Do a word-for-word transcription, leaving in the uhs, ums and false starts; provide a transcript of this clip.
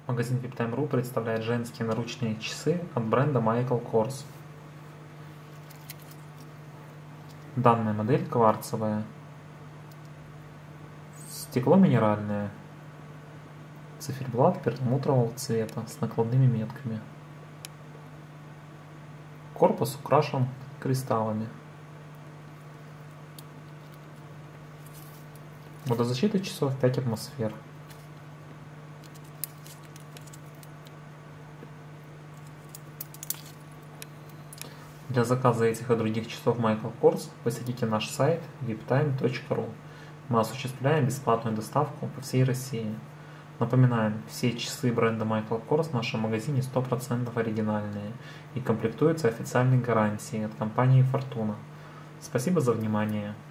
Магазин виптайм точка ру представляет женские наручные часы от бренда Michael Kors. Данная модель кварцевая. Стекло минеральное. Циферблат перламутрового цвета с накладными метками. Корпус украшен кристаллами. Водозащита часов пять атмосфер. Для заказа этих и других часов Michael Kors посетите наш сайт виптайм точка ру. Мы осуществляем бесплатную доставку по всей России. Напоминаем, все часы бренда Michael Kors в нашем магазине сто процентов оригинальные и комплектуются официальной гарантией от компании Fortuna. Спасибо за внимание.